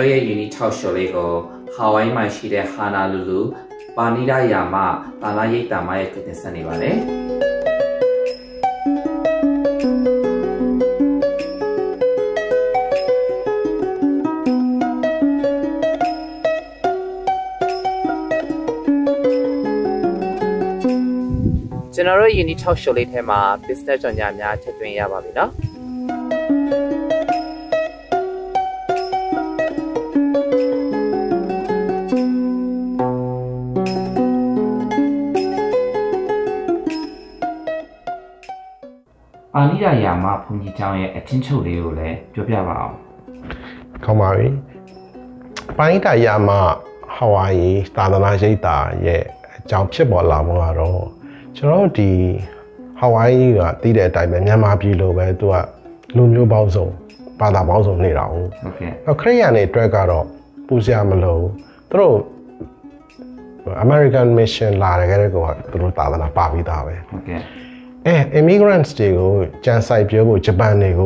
တော်ရဲ့ unit 6 show လေးကို Hawaii မှာရှိတဲ့ Honolulu ပါနီဒါယာမတာနာရိပ်တာမရဲ့ကတင်ဆက်နေပါတယ်ကျွန်တော်တို့ unit 6 show လေးထဲမှာ business ကြောင့်ညာများထည့်သွင်းရပါပြီเนาะအာနိဒာယာမဘုန်းကြီးကျောင်းရဲ့အချင်းချုပ်လေးကိုလည်းပြောပြပါအောင်။ကောင်းပါပြီ။ပါဏိဒာယာမဟာဝိုင်သာသနာရိပ်သာရဲ့အကြောင်းဖြစ်ပေါ်လာမှုကတော့ကျွန်တော်တို့ဒီဟာဝိုင်ကတည်တဲ့အတိုင်းပဲမြန်မာပြည်လိုပဲသူကလူမျိုးပေါင်းစုံဘာသာပေါင်းစုံနေတာဟုတ်။ဟုတ်ကဲ့။နောက်ခရစ်ယာန်တွေအတွက်ကတော့ပူဇော်မလို့သူတို့ American Mission လာတဲ့ကကောသူတို့သာသနာပါပြီးသားပဲ။ဟုတ်ကဲ့။ immigrants တွေကိုကြံစိုက်ပြောဖို့ဂျပန်တွေကို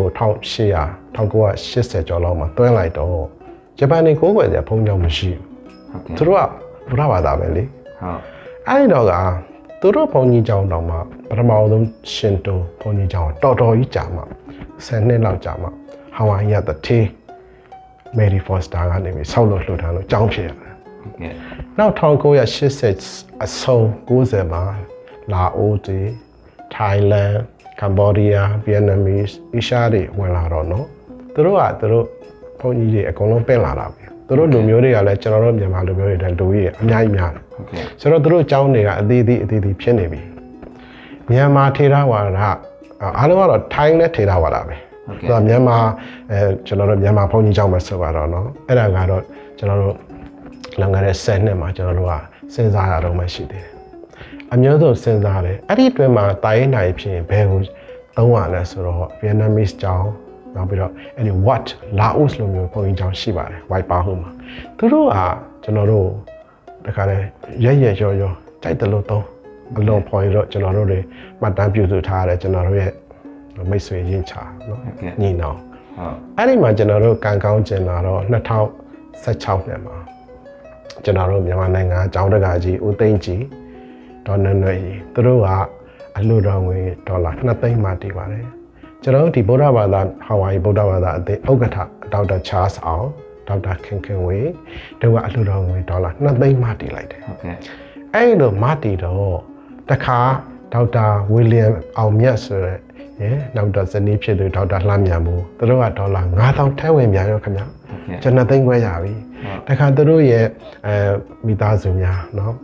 1980ကျော်လောက်မှာတွန်းလိုက်တော့ဂျပန်တွေကိုကိုယ်ကြဖုံးကြောင်မရှိဘူး။ဟုတ်ကဲ့။သူတို့ကဘုရားဘာသာပဲလေ။ဟုတ်။အဲ့ဒီတော့ကသူတို့ဘုံကြီးကျောင်းတောင်မှပထမဆုံးရှင်တိုဘုံကြီးကျောင်းတော်တော်ကြီးကြာမှ10နှစ်လောက်ကြာမှဟာဝိုင်ရတဲ့တေးမယ်ရီဖော့စတာကနေပြီးဆောက်လို့လှူထားလို့ကျောင်းဖြစ်ရတယ်။ဟုတ်ကဲ့။နောက်1980အဆုံး90မှာလာအိုတီThailand, Cambodia, Vietnamese, Asia တွေဝင်လာတော့နော်သူတို့ဘုန်းကြီးတွေအကုန်လုံးပင့်လာတာပဲသူတို့လူမျိုးတွေကလည်းကျွန်တော်တို့မြန်မာလူမျိုးတွေတည်းလူကြီးအများကြီးများတယ်ဆိုတော့သူတို့အကြောင်းတွေကအသေးသေးဖြစ်နေပြီမြန်မာထေရဝါဒအားလုံးကတော့ Thai နဲ့ထေရဝါဒပဲဆိုတော့မြန်မာကျွန်တော်တို့မြန်မာဘုန်းကြီးကျောင်းမှာဆိုတော့နော်အဲ့ဒါကတော့ကျွန်တော်တို့လောင်ခဲ့တဲ့10နှစ်မှာကျွန်တော်တို့ကစဉ်းစားရတော့မှရှိသေးတယ်အမျိုးစုံစဉ်းစားတယ်အဲ့ဒီအတွင်းမှာတာရေးနိုင်ဖြစ်ရင်ဘယ်ကိုသုံးရလဲဆိုတော့ Vietnamese ကျောင်းနောက်ပြီးတော့အဲ့ဒီ Wat Laos လိုမျိုးပုံကြီးကျောင်းရှိပါတယ် White Power မှာသူတို့ကကျွန်တော်တို့တခါလဲရဲရောကြိုက်တယ်လို့သုံးအလုံးဖော်ရတော့ကျွန်တော်တို့တွေမှတ်တမ်းပြုစုထားရတယ်ကျွန်တော်တို့ရဲ့မိတ်ဆွေရင်းချနော်ညီနောင်ဟုတ်အဲ့ဒီမှာကျွန်တော်တို့ကံကောင်းကျင်လာတော့2016နှစ်မှာကျွန်တော်တို့မြန်မာနိုင်ငံကျောင်းတကာကြီးဦးသိန်းကြီးဒေါ်နွယ်ကြီးသူတို့ကအလှူတော်ငွေဒေါ်လာ2သိန်းမှတည်ပါတယ်ကျွန်တော်တို့ဒီဗုဒ္ဓဘာသာဟာဝိုင်ဗုဒ္ဓဘာသာအသင်းဥက္ကဋ္ဌဒေါက်တာချားစ်အောင်ဒေါက်တာခင်ဝေတို့ကအလှူတော်ငွေဒေါ်လာ2သိန်းမှတည်လိုက်တယ်ဟုတ်ကဲ့အဲ့လိုမှတည်တော့တခါဒေါက်တာဝီလီယံအောင်မြတ်ဆိုတဲ့နောက်တော့ဇနီးဖြစ်သူဒေါက်တာလှမြတ်မိုးသူတို့ကဒေါ်လာ9000ထဲဝင်ပြန်ရောခင်ဗျာကျွန်တော်2သိန်းခွဲရပြီတခါသူတို့ရဲ့မိသားစုများเนาะ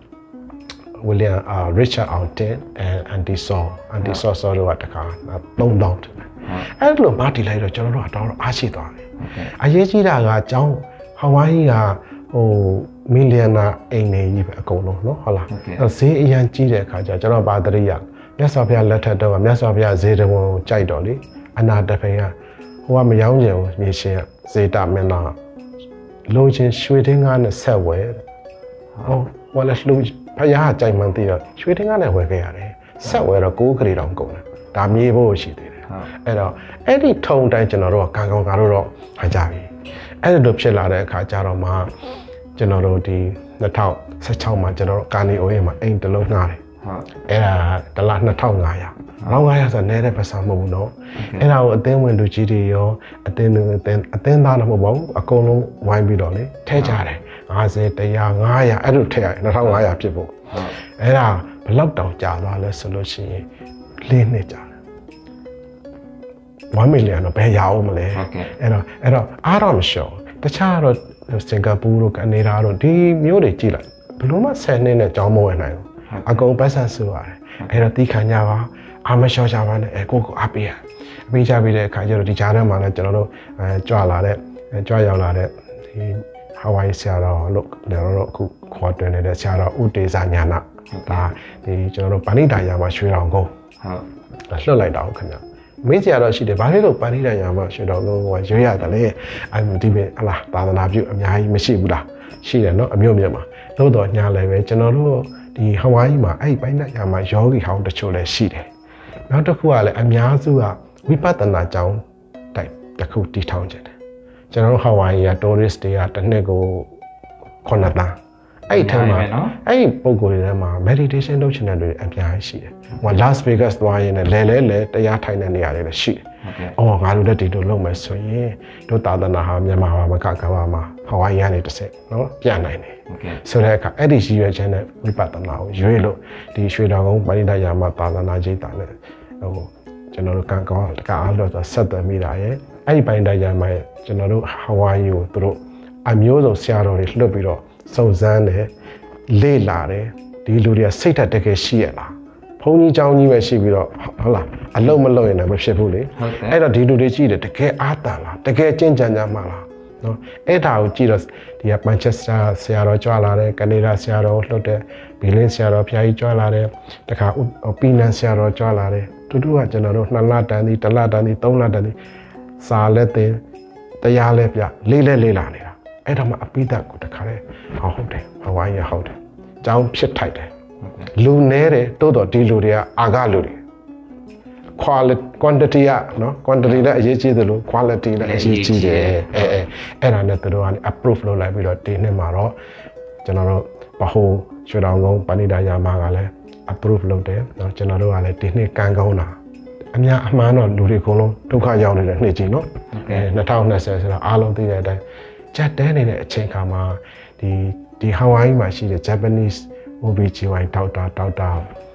William Richard Alton and Andy Saw ဆိုတော့တခါ3000အဲ့လိုမတီလိုက်တော့ကျွန်တော်တို့ကတော့အားရှိသွားတယ်အရေးကြီးတာကကျောင်းဟာဝိုင်းကမီလီယံနာအိမ်နေကြီးပဲအကုန်လုံးเนาะဟုတ်လားဈေးအရန်ကြီးတဲ့အခါကျကျွန်တော်ဘာတရိယာမြတ်စွာဘုရားလက်ထက်တော့မြတ်စွာဘုရားဈေးတော်ကိုကြိုက်တော့လေအနာတဖိန်ကဟိုကမယောင်းကျင်ဘူးမြေရှင်ကဈေးတာမင်းသားလိုချင်ရွှေတင်းကားနဲ့ဆက်ဝဲဟိုလည်းလှူဖယားကြိုက်မှန်းသိတော့ရွှေတင်းကားနဲ့ဝယ်ခဲ့ရတယ်ဆက်ဝဲတော့6ကလေးတောင်ကုန်တယ်ဒါမြေဖို့ရှိသေးတယ်အဲ့တော့အဲ့ဒီထုံတိုင်းကျွန်တော်တို့ကကံကောင်းကတော့ဟန်ကြပြီအဲ့လိုဖြစ်လာတဲ့အခါကျတော့မှကျွန်တော်တို့ဒီ2016မှာကျွန်တော်တို့ကာနီအိုရဲ့မှာအိမ်တစ်လုံးငှားတယ်ဟုတ်အဲ့ဒါတစ်လ2500 1500ဆိုနေတဲ့ပတ်စံမဟုတ်ဘူးเนาะအဲ့ဒါကိုအသင်းဝင်လူကြီးတွေရောအသင်းသားတော့မဟုတ်ပါဘူးအကုန်လုံးဝိုင်းပြီးတော့လေထဲကြတယ်50 100 500အဲ့လိုထည့်ရတယ်2500ဖြစ်ဖို့အဲ့ဒါဘလောက်တောင်ကြာသွားလဲဆိုလို့ရှိရင်4နှစ်ကြာတယ်1 million တော့ဘယ်ရအောင်မလဲအဲ့တော့အားတော့မလျှော့တခြားတော့စင်ကာပူတို့ကနေဒါတို့ဒီမျိုးတွေကြည့်လိုက်ဘလို့မှ10နှစ်နဲ့ကြောင်းမဝင်နိုင်ဘူးအကုန်ပတ်ဆက်ဆိုရတယ်အဲ့တော့တီးခံကြပါအားမလျှော့ကြပါနဲ့ကိုအားပေးရအပေးချပြီးတဲ့အခါကျတော့ဒီကြားထဲမှာလည်းကျွန်တော်တို့ကြွရောက်လာတဲ့ဒီဟာဝိုင်ဆရာတော်လို့ကျွန်တော်တို့အခုခေါ်တွင်နေတဲ့ဆရာတော်ဦးတေဇာညာနာဒါဒီကျွန်တော်တို့ပါဏိဒါယာမှာရွှေတော်ကုန်းဟုတ်လွှတ်လိုက်တာဟုတ်ခင်ဗျမေးစရာတော့ရှိတယ်ဘာဖြစ်လို့ပါဏိဒါယာမှာရွှေတော်ကုန်းကရွေးရတယ်လဲဒီပဲဟလားသာသနာပြုအများကြီးမရှိဘူးလားရှိတယ်နော်အမျိုးမျိုးမှာသို့တော်ညာလည်းပဲကျွန်တော်တို့ဒီဟဝိုင်းမှာအဲ့ပါဏိဒါယာမှာယောဂီဟောင်းတချို့လည်းရှိတယ်နောက်တစ်ခုကလည်းအများစုကဝိပဿနာကျောင်းတိုက်တစ်ခုတည်ထောင်ကြတယ်ကျွန်တော်တို့ Hawaii က tourist တွေကတစ်နှစ်ကို9တန်းအဲ့ထက်မှာအဲ့ပုံကိုယ်တွေထဲမှာ meditation လုပ်ချင်တဲ့လူတွေအများကြီးရှိတယ်။ဟို Las Vegas သွားရင်လည်းတရားထိုင်တဲ့နေရာတွေလည်းရှိတယ်။အော်ငါတို့လည်းဒီလိုလုပ်မယ်ဆိုရင်တို့သာသနာဟာမြန်မာမှာမကကဘာမှာ Hawaii ကနေတစ်ဆက်နော်ပြန်နိုင်တယ်။ဆိုတဲ့အခါအဲ့ဒီရည်ရွယ်ချက်နဲ့ဝိပဿနာကိုရွေးလို့ဒီရွှေတော်ကုန်းပရိဒယာမသာသနာကြီးတာနဲ့ဟိုကျွန်တော်တို့ကံကောင်းတကအားလို့ဆိုဆက်သွယ်မိတာရဲ့အဲ့ဒီပရိဒယာမကျွန်တော်တို့ Hawaii ကိုသူတို့အမျိုးစုံဆရာတော်တွေလွတ်ပြီးတော့စုံစမ်းတယ်လေ့လာတယ်ဒီလူတွေကစိတ်ဓာတ်တကယ်ရှိရလားဘုန်းကြီးเจ้าကြီးပဲရှိပြီးတော့ဟုတ်လားအလုံးမလုံးရင်လည်းမဖြစ်ဘူးလေအဲ့တော့ဒီလူတွေကြည့်တယ်တကယ်အားတန်လားတကယ်ကျင့်ကြံကြမှာလားနော်အဲ့ဒါကိုကြည့်တော့ဒီကမန်ချက်စတာဆရာတော်ကြွလာတယ်ကနေဒါဆရာတော်လှုပ်တယ်ဘီလင်းဆရာတော်ဖျားကြီးကြွလာတယ်တခါပီနန်ဆရာတော်ကြွလာတယ်တူတူကကျွန်တော်တို့2လတန်းဒီ1လတန်းဒီ3လတန်းဒီစာလက်သင်တရားလဲပြလေးလာနေတာအဲ့တော့မှအပိဓာတ်ကိုတခါလဲဟုတ်တယ်ဟဝိုင်းရဟုတ်တယ်အကြောင်းဖြစ်ထိုက်တယ်လူနဲတယ်တိုးတော့ဒီလူတွေကအာဃလူတွေ quantity ကနော် quantity လည်းအရေးကြီးတယ်လို့ quality လည်းအရေးကြီးတယ်အဲ့ဒါနဲ့တို့ကနေ approve လုပ်လိုက်ပြီးတော့ဒီနှစ်မှာတော့ကျွန်တော်တို့ဘဟုရွှေတောင်ကုန်းပဏိဒါယာမကလည်း approve လုပ်တယ်နော်ကျွန်တော်တို့ကလည်းဒီနှစ်ကံကောင်းတာအများအမှန်တော့လူတွေအကုန်လုံးဒုက္ခရောက်နေတဲ့နှစ်ကြီးနော်2020ဆိုတော့အားလုံးသိတဲ့အတိုင်းချက်တဲနေတဲ့အချိန်ခါမှာဒီ Hawaii မှာရှိတဲ့ Japanese OB/GYN ဒေါက်တာ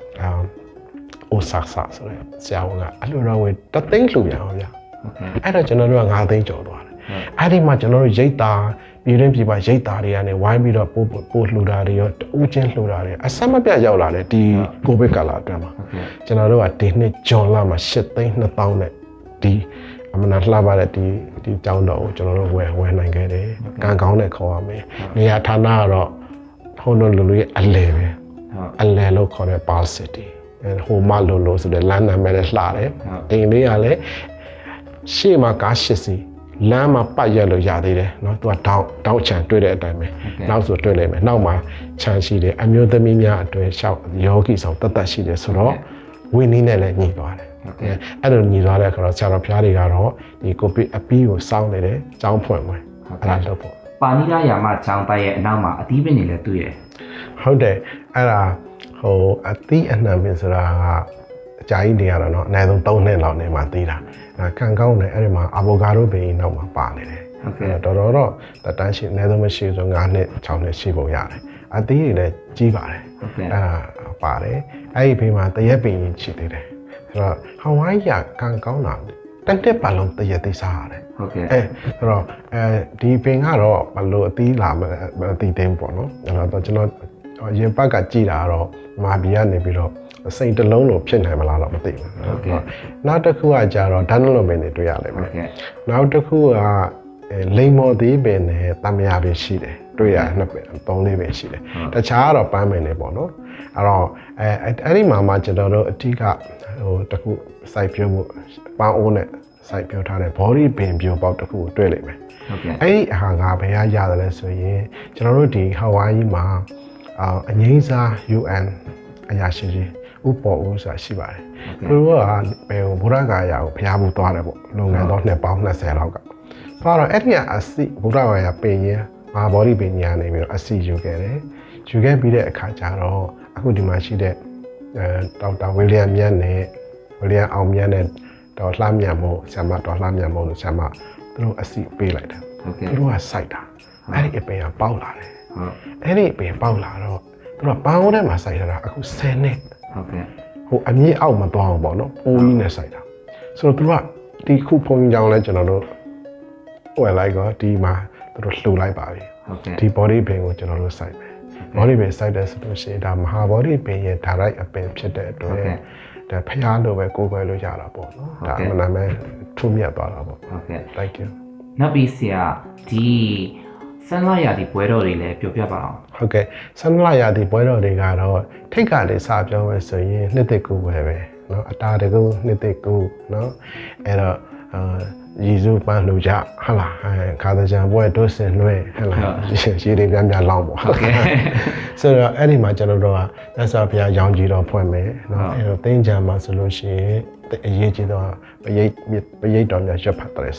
Osaka ဆိုတဲ့ဆရာဝန်ကအလှူတော်ဝင်တသိန်းလှူရအောင်ဗျအဲ့တော့ကျွန်တော်တို့က9သိန်းကျော်သွားတယ်အဲ့ဒီမှာကျွန်တော်တို့ရိတ်တာပြည်တွင်းပြည်ပရိတ်တာတွေကနေဝိုင်းပြီးတော့ပို့လှူတာတွေရောတူးချင်းလှူတာတွေအဆက်မပြတ်ရောက်လာတယ်ဒီကိုဗစ်ကာလအတွင်းမှာကျွန်တော်တို့ကဒီနှစ်ဂျွန်လမှာ8သိန်း2000နဲ့ဒီအမနာလှပတဲ့ဒီကျောင်းတော်ကိုကျွန်တော်တို့ဝယ်နိုင်ခဲ့တယ်ကံကောင်းတဲ့ခေါ်ရမယ်နေရာဌာနကတော့ဟိုလိုလူရဲ့အလဲပဲအလဲလို့ခေါ်တဲ့ Pal City ဟိုမလိုဆိုတဲ့လမ်းနာမည်နဲ့လှတယ်အိမ်လေးကလည်းရှေ့မှာကား8စီးလမ်းမှာပတ်ရက်လို့ရသေးတယ်เนาะသူကတောက်ချံတွေ့တဲ့အတိုင်းပဲနောက်ဆိုတွေ့လိုက်မယ်နောက်မှာခြံရှိတယ်အမျိုးသမီးများအတွဲလျှောက်ယောဂီဆောင်တတ်ရှိတယ်ဆိုတော့ဝင်းနည်းနဲ့လည်းညီသွားတယ်အဲ့လိုညီသွားတဲ့အခါတော့ဆရာတော်ဖျားတွေကတော့ဒီကိုဗစ်အပီးကိုစောင်းနေတယ်ကျောင်းဖွင့်မယ်အဲ့ဒါလုပ်ဖို့ပါဏိဒယာမကျောင်းတိုက်ရဲ့အနောက်မှာအသီးပင်တွေလည်းတွေ့ရဟုတ်တယ်အဲ့ဒါဟိုအသီးအနှံပင်ဆိုတာကအကြာကြီးနေရတော့เนาะအနည်းဆုံး3နှစ်လောက်နေမှသီးတာခံကောင်းတယ်အဲ့ဒီမှာအာဗိုကာဒိုပင်နောက်မှာပါနေတယ်ဟုတ်ကဲ့တော်တော့တတန်းရှိအနည်းဆုံးမရှိဆို9နှစ်6နှစ်ရှိပုံရတယ်အသီးတွေလည်းကြီးပါတယ်ဟုတ်ကဲ့အဲ့ဒါပါတယ်အဲ့ဒီဘေးမှာတရက်ပင်ကြီးရှိသေးတယ်အဲ့တော့ဟဝိုင်းရခံကောင်းတာတက်တက်ပါလုံးတရက်သိစားရတယ်ဟုတ်ကဲ့အဲ့တော့ဒီပင်ကတော့ဘလို့အသီးလာမသိသေးဘူးပေါ့နော်အဲ့တော့ကျွန်တော်ရင်ပတ်ကကြည့်တာတော့မာဘီကနေပြီးတော့စိတ်တလုံးလိုဖြစ်နိုင်မလားတော့မသိဘူးဟုတ်ကဲ့နောက်တစ်ခုကကြတော့ဒန်းလုံးပင်တွေတွေ့ရလိမ့်မယ်ဟုတ်ကဲ့နောက်တစ်ခုကလိမ္မော်သေးပင်နဲ့တမယာပင်ရှိတယ်တွေ့ရနှစ်ပင်3-4ပင်ရှိတယ်တခြားကတော့ပန်းပင်တွေပေါ့နော်အဲ့တော့အဲ့ဒီမှာကျွန်တော်တို့အထီးကဟိုတစ်ခုစိုက်ပြဖို့ပန်းအိုးနဲ့စိုက်ပြထားတဲ့ body ပင်ပြိုပေါက်တစ်ခုကိုတွေ့လိမ့်မယ်ဟုတ်ကဲ့အဲ့ဒီအဟာကဘယ်ရရတယ်လဲဆိုရင်ကျွန်တော်တို့ဒီ Hawaii မှာအငိမ့်စား UN အရာရှိကြီးဥပ္ပေါ်ဦးဆိုတာရှိပါတယ်သူတို့ကဘယ်ဘုရားကာယာကိုဖျားဖို့သွားတယ်ပေါ့လုပ်ငန်းတော့နှစ်ပေါင်း20လောက်ကဆိုတော့အဲ့ဒီကအစီဘုရားကာယာပင်ရင်မာဘော်ဒီပင်ညာနေပြီးတော့အစီယူခဲ့တယ်ယူခဲ့ပြီးတဲ့အခါကျတော့အခုဒီမှာရှိတဲ့ဒေါက်တာဝီလျံမြတ်နဲ့ဝီလျံအောင်မြတ်နဲ့ဒေါ်လှမြတ်မို့ဆရာမဒေါ်လှမြတ်မို့လို့ဆရာမသူတို့အစီပေးလိုက်တယ်သူတို့ကစိုက်တာအဲ့ဒီအပင်ကပေါက်လာတယ်အဲ့ဒီအပင်ပေါက်လာတော့သူတို့ပန်းအိုးထဲမှာစိုက်တာအခု10နှစ်ဟုတ်ကဲ့ဟိုအမြင့်အောက်မသွားအောင်ပေါ့နော်ပိုးကြီးနဲ့စိုက်တာဆိုတော့သူကဒီခုဖုန်းကြောင်လဲကျွန်တော်တို့ဝယ်လိုက်တော့ဒီမှာသူတို့လှူလိုက်ပါပြီဟုတ်ကဲ့ဒီ body pain ကိုကျွန်တော်တို့စိုက်မယ် body pain စိုက်တဲ့ဆိုလို့ရှိရင်ဒါမဟာ body pain ရဲ့ direct အပင်ဖြစ်တဲ့အတွက်ဒါဖျားလို့ပဲကိုယ်ပဲလို့ရတာပေါ့နော်ဒါအမှန်တမ်းထူးမြတ်သွားတာပေါ့ဟုတ်ကဲ့ thank you နောက်ပြီးဆရာဒီဆန်းလာရာဒီပွဲတော်တွေလည်းပြောပြပါအောင်ဟုတ်ကဲ့ဆန်းလာရာဒီပွဲတော်တွေကတော့ထိတ်ကလေးစပြောမယ်ဆိုရင်နှစ်သက်ကူပဲเนาะအတာတကူနှစ်သက်ကူเนาะအဲ့တော့ယေရှုပန်းလို့ကြဟာလားခါတဲ့ကြံပွဲတို့စင်လွဲဟာလားရေတွေပြန်လောင်းပေါ့ဟုတ်ကဲ့ဆိုတော့အဲ့ဒီမှာကျွန်တော်တို့ကသက်စာဘုရားရောင်ကြီးတော်ဖွင့်မယ်เนาะအဲ့တော့တင်းကြံမှာဆိုလို့ရှိရင်အရေးကြီးတော့ပရိတ်တော်များရွတ်ဖတ်တယ်ဆရာ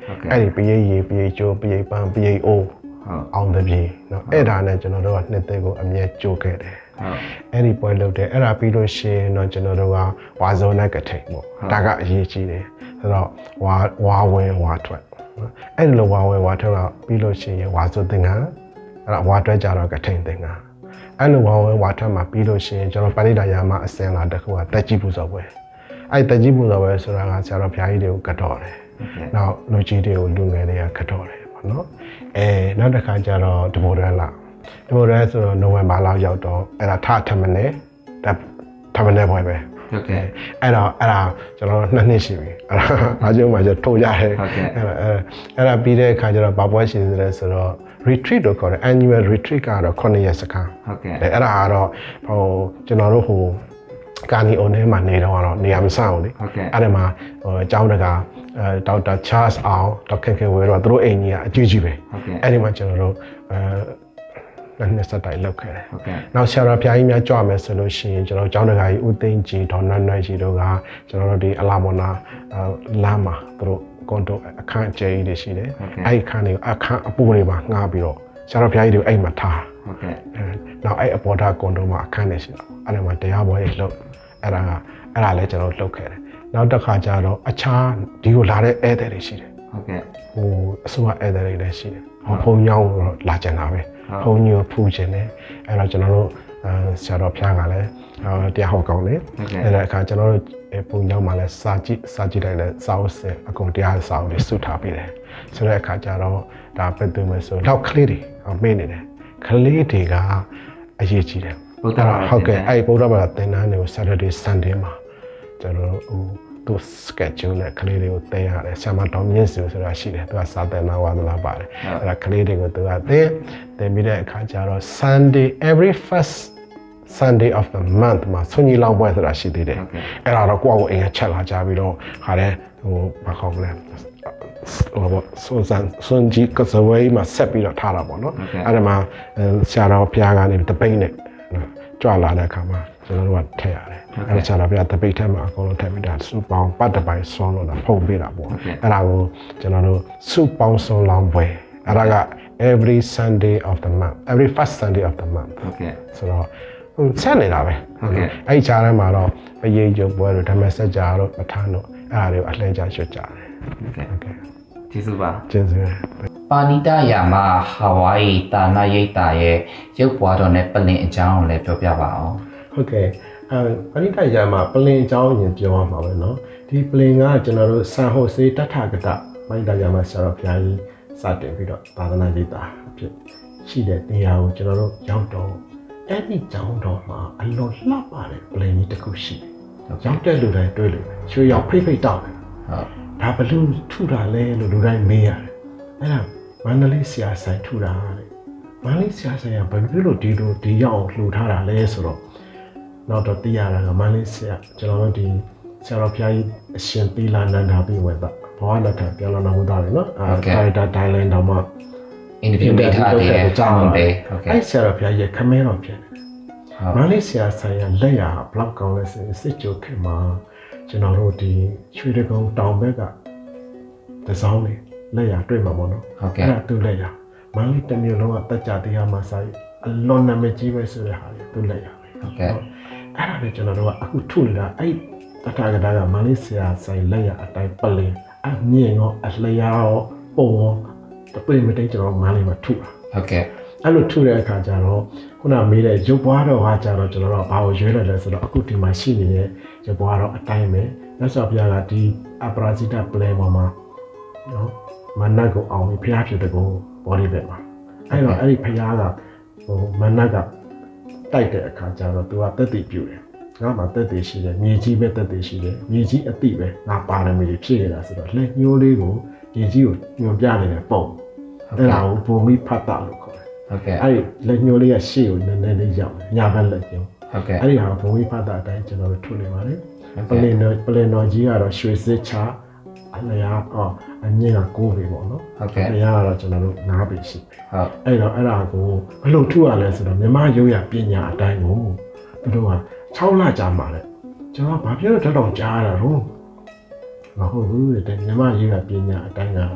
အဲ့ဒီပရိယေပရိချိုးပရိပန်းပရိအိုးအောင်တပြေနော်အဲ့ဒါနဲ့ကျွန်တော်တို့ကနှစ်သိကိုအမြဲကြိုးခဲ့တယ်အဲ့ဒီပွဲလုပ်တယ်အဲ့ဒါပြီးလို့ရှိရင်တော့ကျွန်တော်တို့ကဝါဇုံနဲ့ကထိန်ပေါ့ဒါကအရေးကြီးတယ်ဆိုတော့ဝါဝင်ဝါထွက်အဲ့ဒီလိုဝါဝင်ဝါထွက်ကပြီးလို့ရှိရင်ဝါဇုံသင်္ကန်းအဲ့ဒါဝါထွက်ကြတော့ကထိန်သင်္ကန်းအဲ့လိုဝါဝင်ဝါထွက်မှာပြီးလို့ရှိရင်ကျွန်တော်ပဏိဒါယာမအစင်လာတစ်ခုကတက်ကြီးပူဇော်ပွဲအဲ့တက်ကြီးပူဇော်ပွဲဆိုတာကဆရာတော်ဘုရားကြီးတွေကိုကတော်တယ်နောက်လူကြီးတွေကိုလူငယ်တွေကကတော်တယ်ပေါ့နော်နောက်တစ်ခါကျတော့တဘောရလာတဘောရဆိုတော့နိုဝင်ဘာလောက်ရောက်တော့အဲ့ဒါထမနေထမနေပွဲပဲဟုတ်ကဲ့အဲ့ဒါကျွန်တော်2နှစ်ရှိပြီအဲ့ဒါအားကျုံမှာကျထုတ်ရတယ်ဟုတ်ကဲ့အဲ့ဒါပြီးတဲ့အခါကျတော့ဘာပွဲရှိသေးလဲဆိုတော့ retreat တော့ခေါ်တယ် annual retreat ကတော့9ရက်စခန်းဟုတ်ကဲ့အဲ့ဒါကတော့ဟိုကျွန်တော်တို့ဟိုကာနီအိုနဲမှာနေတော့နေရာမဆအောင်လေအဲ့ဒါမှာဟိုအကြောင်းတကာဒေါက်တာချားစ်အောင်ဒေါက်ခင်ခင်ဝေတော့သူတို့အိမ်ကြီးကအကြီးကြီးပဲအဲ့ဒီမှာကျွန်တော်တို့နှစ်ဆက်တိုင်လောက်ခဲ့တယ်နောက်ဆရာတော်ဘုရားကြီးများကြွမယ်ဆိုလို့ရှိရင်ကျွန်တော်ကျောင်းတကာကြီးဦးသိန်းကြီးဒေါ်နွယ်ကြီးတို့ကကျွန်တော်တို့ဒီအလာမော်နာလမ်းမှာသူတို့ကွန်တိုအခန်းအကျယ်ကြီးတွေရှိတယ်အဲ့အခန်းတွေအခန်းအပူတွေမှာငှားပြီးတော့ဆရာတော်ဘုရားကြီးတွေအိမ်မှာထားဟုတ်ကဲ့နောက်အဲ့အပေါ်ထားကွန်တိုမှာအခန်းတွေရှိတော့အဲ့ဒါမှာတရားပွဲတွေလုပ်အဲ့ဒါလည်းကျွန်တော်လုပ်ခဲ့တယ်နောက်တစ်ခါကျတော့အခြားဒီကိုလာတဲ့ဧည့်သည်တွေရှိတယ်ဟုတ်ကဲ့ဟိုအစိုးရဧည့်သည်တွေလည်းရှိတယ်ဘုံညောင်းတော့လာကြတာပဲဘုံညိုဖူးခြင်းနဲ့အဲ့တော့ကျွန်တော်တို့ဆရာတော်ဖျားကလည်းတရားဟောကောင်းတယ်အဲ့ဒါအခါကျွန်တော်တို့ဘုံညောင်းမှာလည်းစာကြည့်လိုက်တဲ့စာအုပ်စင်အကုန်တရားစာအုပ်တွေစုထားပေးတယ်ဆိုတဲ့အခါကျတော့ဒါပဲသူမယ်ဆိုတော့ကလေးတွေမေ့နေတယ်ကလေးတွေကအရေးကြီးတယ်ဟုတ်ကဲ့အဲ့ဗုဒ္ဓဘာသာသင်တန်းတွေကို Saturday Sunday မှာကျွန်တော်တို့သူ schedule နဲ့ကလေးတွေကိုတင်ရတယ်ဆရာမတော်မြင့်စုဆိုတာရှိတယ်သူကစာသင်နာဝါဒနာပါတယ်အဲ့ဒါကလေးတွေကိုသူကသင်ပြီးတဲ့အခါကျတော့ Sunday every first Sunday of the month မှာဆွန်ကြီးလောက်ပွဲဆိုတာရှိသေးတယ်အဲ့ဒါတော့ကိုယ့်ကိုအိမ်ကချက်လာကြပြီးတော့ခါတဲ့ဟိုဘာခေါ်မလဲဟိုဆွန်ကြီးကစားဝဲမှာဆက်ပြီးတော့ထားတာပေါ့နော်အဲ့ဒါမှာဆရာတော်ဘုရားကနေတပိတ်နဲ့ကြွလာတဲ့အခါမှာကျွန်တော်တို့ကထည့်ရတယ်အဲ့ဒါဆရာတော်ဘုရားတပိတ်ထဲမှာအကုန်လုံးထည့်ပြီးတာစုပေါင်းပတ်တပိုင်းဆွန်းလို့တာဖုံပေးတာပေါ့အဲ့ဒါကိုကျွန်တော်တို့စုပေါင်းဆွန်းလောင်းပွဲအဲ့ဒါက every Sunday of the month every first Sunday of the month ဟုတ်ကဲ့ဆိုတော့ဆက်နေတာပဲဟုတ်ကဲ့အဲ့ဒီခြားထဲမှာတော့ပရိယုတ်ပွဲတို့ဓမ္မစကြာတို့ပဋ္ဌာန်းတို့အဲ့ဒါတွေကိုအလှည့်ကျရွှတ်ကြတယ်ဟုတ်ကဲ့ကျေးဇူးပါကျေးဇူးပါဏိတယာမဟာဝိုင်တာနာရိတ်တာရဲ့ရုပ်ပွားတော်နဲ့ပလင်အကြောင်းကိုလည်းပြောပြပါအောင်ဟုတ်ကဲ့ပါဏိတယာမပလင်အကြောင်းရင်ပြောရမှာပဲเนาะဒီပလင်ကကျွန်တော်တို့ဆန်ဟိုစေတထကတပါဏိတယာမဆရာတော်ဘုရားကြီးစတင်ပြီးတော့သာသနာ့ရိပ်တာအဖြစ်ရှိတဲ့နေရာကိုကျွန်တော်တို့ရောက်တော့အဲ့ဒီကျောင်းတော်မှာအလွန်လှပတဲ့ပလင်ကြီးတစ်ခုရှိတယ်ရောက်တဲ့လူတိုင်းတွေ့လို့ရွှေရောင်ဖိတ်တောက်တယ်ဟုတ်ဒါဘလူးထူတာလဲလို့လူတိုင်းမေးရတယ်အဲ့ဒါမန္တလေးဆရာဆိုင်ထူတာတဲ့မန္တလေးဆရာဆိုင်ကဘယ်လိုဒီရောက်လှူထားတာလဲဆိုတော့နောက်တော့သိရတာကမန္တလေးဆရာကျွန်တော်တို့ဒီဆရာတော်ဘုရားကြီးအရှင်သီလနန္ဒာပြီးဝယ်တာဘောရလက်ထပြောင်းလာမှုသားတယ်နော်ဒါရိုက်တာဒိုင်လန်တော်မှာအင်တာဗျူးပေးထားတဲ့အကြောင်းပဲဟုတ်ကဲ့အဲ့ဆရာတော်ဘုရားကြီးခမဲတော်ဖြစ်တယ်မန္တလေးဆရာဆိုင်ကလက်ရဘလောက်ကောင်းလဲဆိုစစ်ကြိုခင်မှာကျွန်တော်တို့ဒီရွှေတကုံတောင်ဘက်ကတစောင်းလေးလက်ရတွေ့မှာပေါ့နော်ဟုတ်ကဲ့အဲ့ဒါသူလက်ရမန္တလေးတစ်မြို့လုံးကတက်ကြတရားမှာဆိုင်အလွန်နာမည်ကြီးပဲဆိုတဲ့ဟာတွေသူလက်ရဟုတ်ကဲ့အဲ့ဒါလည်းကျွန်တော်တို့ကအခုထုနေတာအဲ့တထာဂတာကမန္တလေးဆရာဆိုင်လက်ရအတိုင်းပလင်အမြင့်ရောအလျားရောပုံရောတပိမတိတ်ကျွန်တော်မန္တလေးမှာထုတာဟုတ်ကဲ့အဲ့လိုထုတဲ့အခါကျတော့ခုနမေးတဲ့ရုပ်ပွားတော်ဟာကျတော့ကျွန်တော်တို့ဘာကိုရွေးလိုက်လဲဆိုတော့အခုဒီမှာရှိနေတဲ့ရုပ်ပွားတော်အတိုင်းပဲလက်စော်ဘုရားကဒီအပရာဇိတပလင်ပေါ်မှာနော်မနတ်ကိုအောင်ပြီးဘုရားဖြစ်တဲ့ကိုဘောဒီဘက်မှာအဲ့တော့အဲ့ဒီဘုရားကဟိုမနတ်ကတိုက်တဲ့အခါကျတော့သူကတက်တည်ပြူတယ်ငါမှတက်တည်ရှိတယ်မြေကြီးပဲတက်တည်ရှိတယ်မြေကြီးအတိပဲငါပါရမီဖြည့်နေတာဆိုတော့လက်ညှိုးလေးကိုမြေကြီးကိုညွန်ပြနေတဲ့ပုံအဲ့ဒါကိုပုံမိဖတ်တာလို့ခေါ်တယ်ဟုတ်ကဲ့အဲ့ဒီလက်ညှိုးလေးကရှေ့ကိုနည်းနည်းလေးရောက်တယ်ညာဘက်လက်ညှိုးဟုတ်ကဲ့အဲ့ဒီဟာပုံမိဖတ်တာအတိုင်းကျွန်တော်တို့ထုတ်နေပါတယ်ပလင်တော်ကြီးကတော့ရွှေစစ်ချအလျားအမြင့်က9ပေပေါ့နော်ဟုတ်ကဲ့အလျားကတော့ကျွန်တော်တို့9ပေရှိတယ်ဟုတ်အဲ့တော့အဲ့ဒါကိုဘယ်လိုထုရလဲဆိုတော့မြမရိုးရပညာအတိုင်းကိုသူတို့က6လကြာမှာတဲ့ကျွန်တော်ဘာပြောတော့တောင်ကြားရတာတော့မဟုတ်ဘူးတဲ့မြမရိုးရပညာအတိုင်းက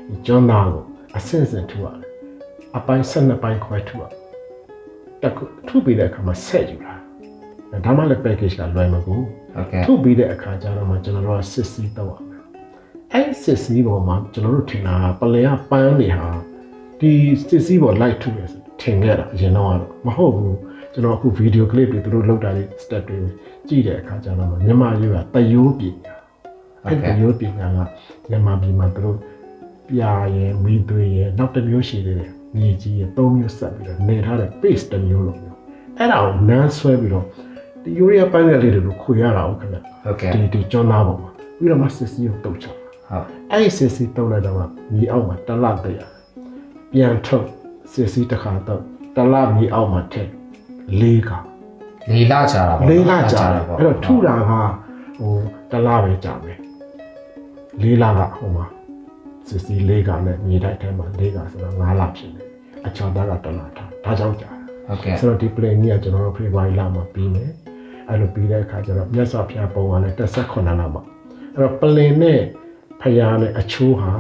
จอนนาก็အဆင့်ဆင့်ထူရတယ်အပိုင်း12ပိုင်းခွဲထူရတက်ထူပြီးတဲ့အခါမှာဆက်ယူလာဒါမှလည်း package ကလွယ်မကူထူပြီးတဲ့အခါကျတော့မှကျွန်တော်တို့ကစစ်စီးတော့ရမယ်အဲ့စစ်စီးပေါ်မှာကျွန်တော်တို့ထင်တာပလင်ကပန်းနေဟာဒီစစ်စီးပေါ် light ထူရဆိုထင်ခဲ့တာအရင်တော့မဟုတ်ဘူးကျွန်တော်အခု video clip တွေသူတို့လောက်တာတွေ step တွေကြည့်တဲ့အခါကျတော့မြန်မာရိုးကတယိုးပညာအဲ့တယိုးပညာကမြန်မာပြည်မှာသူတို့ပြာရယ်မီသွေးရယ်နောက်တစ်မျိုးရှိသေးတယ်မြေကြီးရယ်၃မျိုးဆက်ပြီးတော့နေထားတဲ့ base တစ်မျိုးလုံးမျိုးအဲ့ဒါကိုနန်းဆွဲပြီးတော့ဒီယူရီးယားပိုင်းလေးတွေကိုခွေရတာဟုတ်ခင်ဗျဒီကျွန်းသားပေါ်မှာပြီးတော့မှစစ်စီးကိုတုတ်ချဟုတ်အဲ့ဒီစစ်စီးတုတ်လိုက်တော့မြေအောက်မှာတလတရပြန်ထုတ်စစ်စီးတစ်ခါတော့တလမြေအောက်မှာထည့်၄လကြာတာပေါ့၄လကြာတာပေါ့အဲ့တော့ထူတာကဟိုတလပဲကြာမယ်၄လကဟိုမှာစစ်စီး၄ကနဲ့မြေတိုက်ထဲမှာ၄ကဆိုတော့၅လဖြစ်နေအချောင်းသားကတလထားဒါကြောင့်ကြာဟုတ်ကဲ့ဆိုတော့ဒီ plane ကြီးကကျွန်တော်တို့ဖေဖော်ဝါရီလမှာပြီးမယ်အဲ့လိုပြီးတဲ့အခါကျတော့မြတ်စွာဘုရားပုံကလည်း18လမှာအဲ့တော့ plane နဲ့ဖယားနဲ့အချိုးဟာ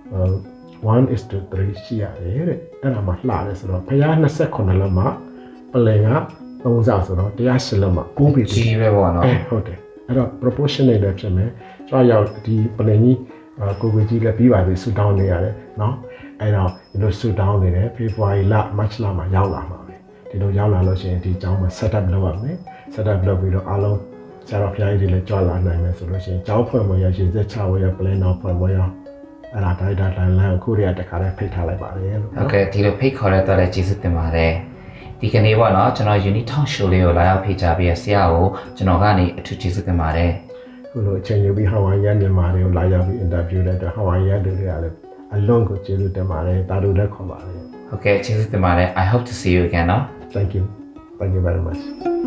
1:3 ရှိရတယ်တဲ့အဲ့ဒါမှလှတယ်ဆိုတော့ဖယား28လမှာ plane က3ဆဆိုတော့108လမှာ9ပြီကြီးပဲပေါ့နော်ဟုတ်တယ်အဲ့တော့ proportionate လည်းဖြစ်မယ်ကျွန်တော်ရောက်ဒီ plane ကြီးကိုကိုကြီးလည်းပြီးပါပြီဆူတောင်းနေရတယ်နော်အဲ့တော့ဒီလိုဆူတောင်းနေတယ်ဖေဖော်ဝါရီလ March လမှာရောက်လာမှာပဲဒီလိုရောက်လာလို့ရှိရင်ဒီကျောင်းမှာ setup လုပ်ရမယ် setup လုပ်ပြီးတော့အားလုံးဆရာတော်ဘုရားကြီးတွေလည်းကြွလာနိုင်မယ်ဆိုလို့ရှိရင်ကျောင်းဖွဲ့မရရေစက်ချဝရ plan တော့ဖွဲ့မရအဲ့ဒါတိုင်းတိုင်းလမ်းအခုတည်းကတခါတည်းဖိတ်ထားလိုက်ပါတယ်လို့ဟုတ်ကဲ့ဒီလိုဖိတ်ခေါ်တဲ့တော့လည်းကျေးဇူးတင်ပါတယ်ဒီကနေ့ပေါ့နော်ကျွန်တော် Unit Talk Show လေးကိုလာရောက်ဖိတ်ကြားပြီးဆရာကိုကျွန်တော်ကနေအထူးကျေးဇူးတင်ပါတယ်ခုလိုအချိန်ယူပြီး Hawaii မြန်မာတွေကိုလာရောက်ပြီး interview တဲ့အတွက် Hawaii တွေလည်းအလွန်ကိုကျေးဇူးတင်ပါတယ်ဒါတို့လည်းခေါ်ပါတယ်ဟုတ်ကဲ့ကျေးဇူးတင်ပါတယ် I hope to see you again နော် Thank you very much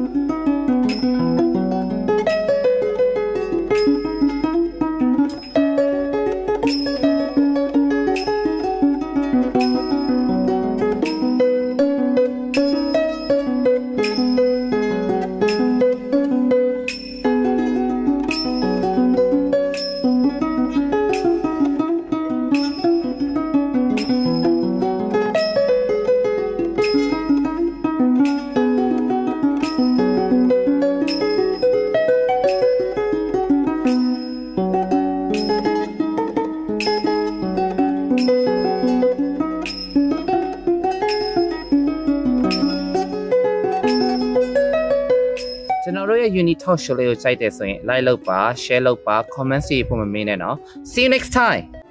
ကျွန်တော်တို့ရဲ့ Unit Talk Show လေးကိုကြိုက်တယ်ဆိုရင် like လုပ်ပါ share လုပ်ပါ comment တွေပို့မမေးနဲ့နော် See you next time